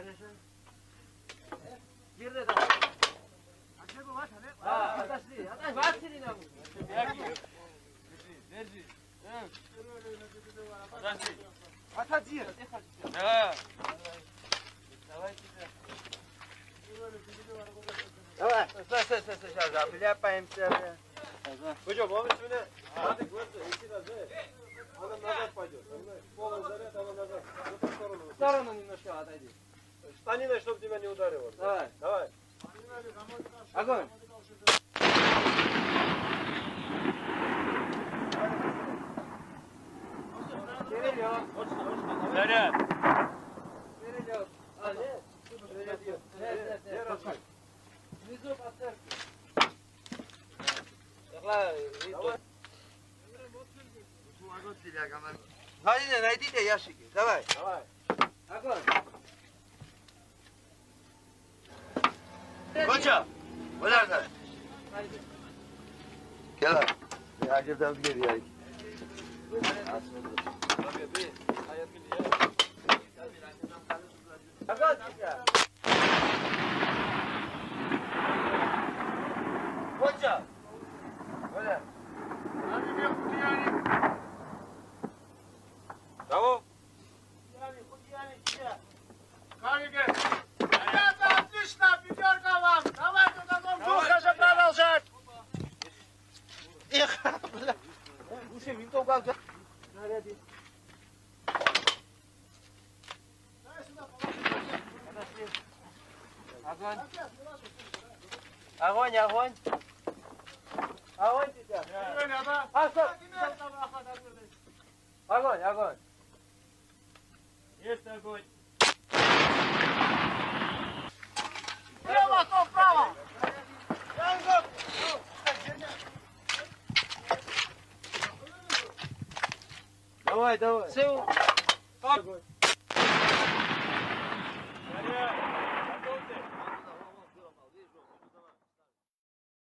конечно. Girdi daha. Ha, ateşli. Ateş var senin abi. Nerede? Ateşli. Ha. Давай, стой, сейчас, обляпаемся. Hocam onun üstüne hadi görse iki de adam nazar payıyor. Пола заряд, она назад. В эту сторону. В сторону немножко отойди. Штанина, чтобы тебя не ударило. Давай. Давай. Огонь. Перелет. Заряд. Перелет. А, нет? Нет. Внизу по церкви. Найдите ящики. Давай. Давай. Огонь. Koça. O nerede? Haydi. Gel abi. Ya girden gel ya. Огонь сейчас. Koça. Böyle. Tamam. Ребята, отлично, пятерка вам. Давайте на том духе же продолжать. Эх, бля. Уши винтовка. Снаряди. Огонь. Огонь, огонь. Огонь сейчас. Огонь, огонь. Есть огонь. Слева, то вправо. Давай, давай. Все. Заряд.